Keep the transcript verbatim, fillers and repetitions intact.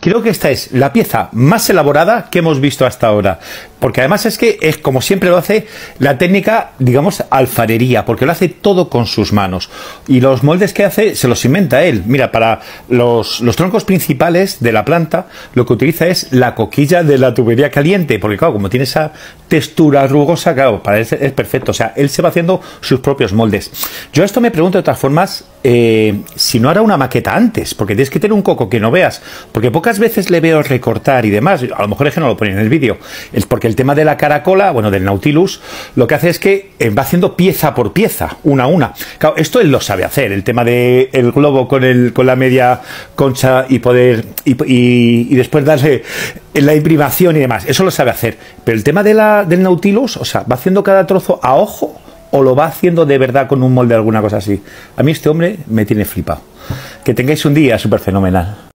Creo que esta es la pieza más elaborada que hemos visto hasta ahora, porque además es que es como siempre lo hace la técnica, digamos, alfarería, porque lo hace todo con sus manos, y los moldes que hace se los inventa él. Mira, para los, los troncos principales de la planta lo que utiliza es la coquilla de la tubería caliente, porque claro, como tiene esa textura rugosa, claro, para él es perfecto. O sea, él se va haciendo sus propios moldes. Yo a esto me pregunto de otras formas, eh, si no hará una maqueta antes, porque tienes que tener un coco que no veas, porque pocas veces le veo recortar y demás. A lo mejor es que no lo ponen en el vídeo, es porque el tema de la caracola, bueno, del Nautilus, lo que hace es que va haciendo pieza por pieza, una a una. Claro, esto él lo sabe hacer, el tema del el globo con, el, con la media concha y poder y, y, y después darle la imprimación y demás, eso lo sabe hacer. Pero el tema de la, del Nautilus, o sea, va haciendo cada trozo a ojo o lo va haciendo de verdad con un molde, alguna cosa así. A mí este hombre me tiene flipado. Que tengáis un día súper fenomenal.